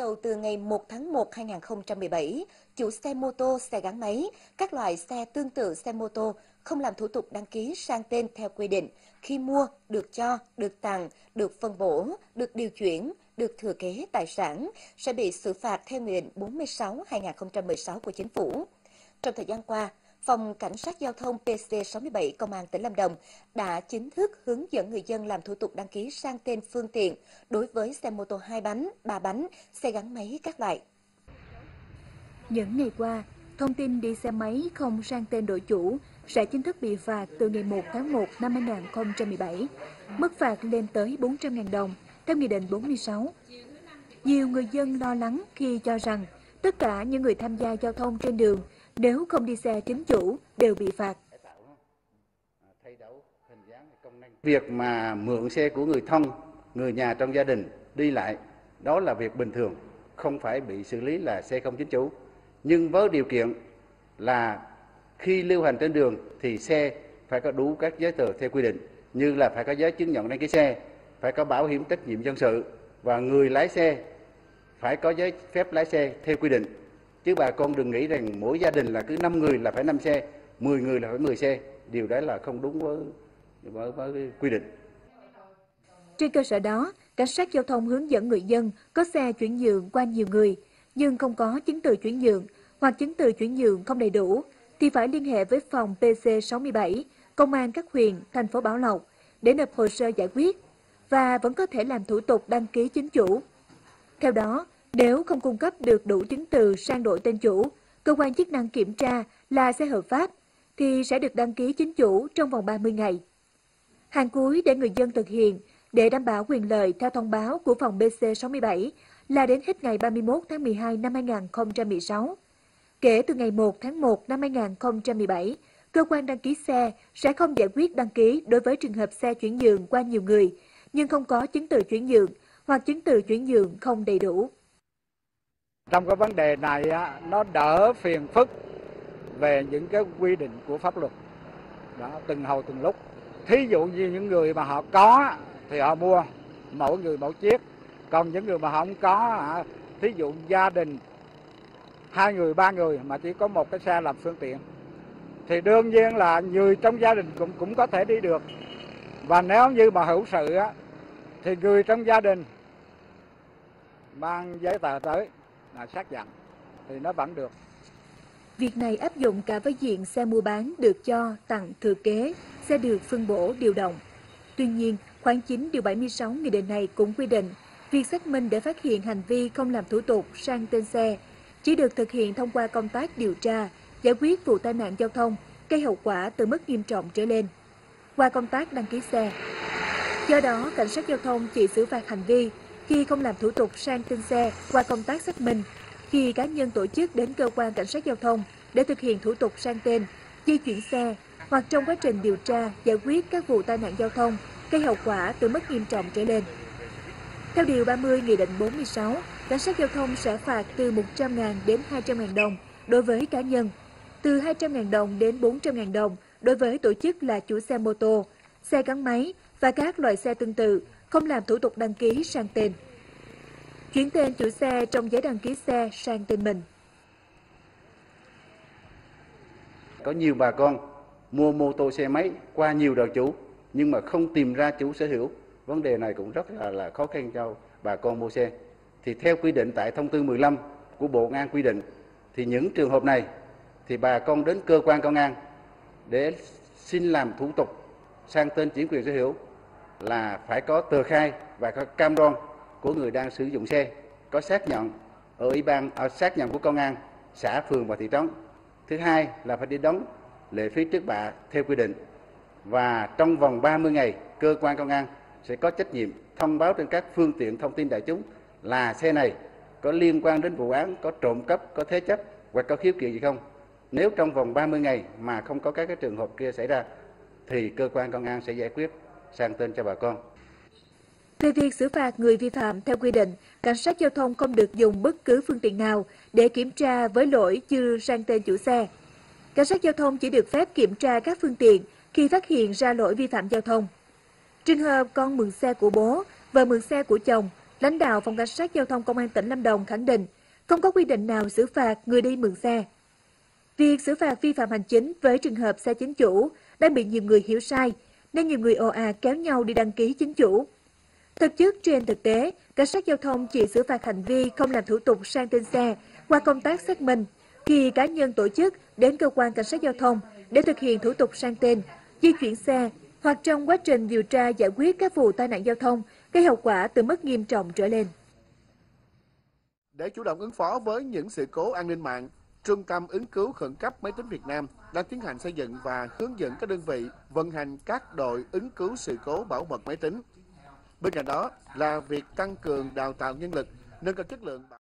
đầu từ ngày 1 tháng 1 2017, chủ xe mô tô, xe gắn máy, các loại xe tương tự xe mô tô không làm thủ tục đăng ký sang tên theo quy định khi mua, được cho, được tặng, được phân bổ, được điều chuyển, được thừa kế tài sản sẽ bị xử phạt theo Nghị định 46/2016 của Chính phủ. Trong thời gian qua, Phòng Cảnh sát Giao thông PC67 Công an tỉnh Lâm Đồng đã chính thức hướng dẫn người dân làm thủ tục đăng ký sang tên phương tiện đối với xe mô tô 2 bánh, 3 bánh, xe gắn máy các loại. Những ngày qua, thông tin đi xe máy không sang tên đổi chủ sẽ chính thức bị phạt từ ngày 1 tháng 1 năm 2017. Mức phạt lên tới 400.000 đồng theo Nghị định 46. Nhiều người dân lo lắng khi cho rằng tất cả những người tham gia giao thông trên đường nếu không đi xe chính chủ đều bị phạt. Việc mà mượn xe của người thân, người nhà trong gia đình đi lại, đó là việc bình thường, không phải bị xử lý là xe không chính chủ. Nhưng với điều kiện là khi lưu hành trên đường thì xe phải có đủ các giấy tờ theo quy định, như là phải có giấy chứng nhận đăng ký xe, phải có bảo hiểm trách nhiệm dân sự và người lái xe phải có giấy phép lái xe theo quy định. Chứ bà con đừng nghĩ rằng mỗi gia đình là cứ 5 người là phải 5 xe, 10 người là phải 10 xe. Điều đó là không đúng với quy định. Trên cơ sở đó, Cảnh sát Giao thông hướng dẫn người dân có xe chuyển nhượng qua nhiều người nhưng không có chứng từ chuyển nhượng hoặc chứng từ chuyển nhượng không đầy đủ thì phải liên hệ với phòng PC67, Công an các huyện, thành phố Bảo Lộc để nộp hồ sơ giải quyết và vẫn có thể làm thủ tục đăng ký chính chủ. Theo đó, nếu không cung cấp được đủ chứng từ sang đổi tên chủ, cơ quan chức năng kiểm tra là xe hợp pháp thì sẽ được đăng ký chính chủ trong vòng 30 ngày. Hàng cuối để người dân thực hiện để đảm bảo quyền lợi theo thông báo của phòng BC67 là đến hết ngày 31 tháng 12 năm 2016. Kể từ ngày 1 tháng 1 năm 2017, cơ quan đăng ký xe sẽ không giải quyết đăng ký đối với trường hợp xe chuyển nhượng qua nhiều người nhưng không có chứng từ chuyển nhượng hoặc chứng từ chuyển nhượng không đầy đủ. Trong cái vấn đề này nó đỡ phiền phức về những cái quy định của pháp luật đó, từng hồi từng lúc. Thí dụ như những người mà họ có thì họ mua mỗi người mỗi chiếc, còn những người mà họ không có, thí dụ gia đình 2 người 3 người mà chỉ có một cái xe làm phương tiện thì đương nhiên là người trong gia đình cũng có thể đi được. Và nếu như mà hữu sự thì người trong gia đình mang giấy tờ tới là xác nhận thì nó vẫn được. Việc này áp dụng cả với diện xe mua bán được cho, tặng, thừa kế, xe được phân bổ, điều động. Tuy nhiên, khoản 9 điều 76 nghị định này cũng quy định việc xác minh để phát hiện hành vi không làm thủ tục sang tên xe chỉ được thực hiện thông qua công tác điều tra, giải quyết vụ tai nạn giao thông gây hậu quả từ mức nghiêm trọng trở lên qua công tác đăng ký xe. Do đó, Cảnh sát Giao thông chỉ xử phạt hành vi khi không làm thủ tục sang tên xe qua công tác xác minh, khi cá nhân tổ chức đến cơ quan Cảnh sát Giao thông để thực hiện thủ tục sang tên, di chuyển xe hoặc trong quá trình điều tra, giải quyết các vụ tai nạn giao thông gây hậu quả từ mức nghiêm trọng trở lên. Theo Điều 30 Nghị định 46, Cảnh sát Giao thông sẽ phạt từ 100.000 đến 200.000 đồng đối với cá nhân, từ 200.000 đồng đến 400.000 đồng đối với tổ chức là chủ xe mô tô, xe gắn máy và các loại xe tương tự không làm thủ tục đăng ký sang tên. Chuyển tên chủ xe trong giấy đăng ký xe sang tên mình. Có nhiều bà con mua mô tô xe máy qua nhiều đời chủ nhưng mà không tìm ra chủ sở hữu. Vấn đề này cũng rất là khó khăn cho bà con mua xe. Thì theo quy định tại thông tư 15 của Bộ Công an quy định thì những trường hợp này thì bà con đến cơ quan công an để xin làm thủ tục sang tên chuyển quyền sở hữu là phải có tờ khai và có cam đoan của người đang sử dụng xe, có xác nhận ở xác nhận của công an xã, phường và thị trấn. Thứ hai là phải đi đóng lệ phí trước bạ theo quy định. Và trong vòng 30 ngày, cơ quan công an sẽ có trách nhiệm thông báo trên các phương tiện thông tin đại chúng là xe này có liên quan đến vụ án, có trộm cắp, có thế chấp hoặc có khiếu kiện gì không. Nếu trong vòng 30 ngày mà không có các cái trường hợp kia xảy ra thì cơ quan công an sẽ giải quyết sang tên cho bà con. Về việc xử phạt người vi phạm theo quy định, Cảnh sát Giao thông không được dùng bất cứ phương tiện nào để kiểm tra với lỗi chưa sang tên chủ xe. Cảnh sát Giao thông chỉ được phép kiểm tra các phương tiện khi phát hiện ra lỗi vi phạm giao thông. Trường hợp con mượn xe của bố, vợ mượn xe của chồng Lãnh đạo Phòng Cảnh sát Giao thông Công an tỉnh Lâm Đồng khẳng định không có quy định nào xử phạt người đi mượn xe. Việc xử phạt vi phạm hành chính với trường hợp xe chính chủ đang bị nhiều người hiểu sai, nên nhiều người ồ ạt kéo nhau đi đăng ký chính chủ. Thực chất trên thực tế, cảnh sát giao thông chỉ xử phạt hành vi không làm thủ tục sang tên xe qua công tác xác minh khi cá nhân tổ chức đến cơ quan cảnh sát giao thông để thực hiện thủ tục sang tên, di chuyển xe hoặc trong quá trình điều tra giải quyết các vụ tai nạn giao thông gây hậu quả từ mức nghiêm trọng trở lên. Để chủ động ứng phó với những sự cố an ninh mạng, Trung tâm ứng cứu khẩn cấp máy tính Việt Nam đang tiến hành xây dựng và hướng dẫn các đơn vị vận hành các đội ứng cứu sự cố bảo mật máy tính. Bên cạnh đó là việc tăng cường đào tạo nhân lực, nâng cao chất lượng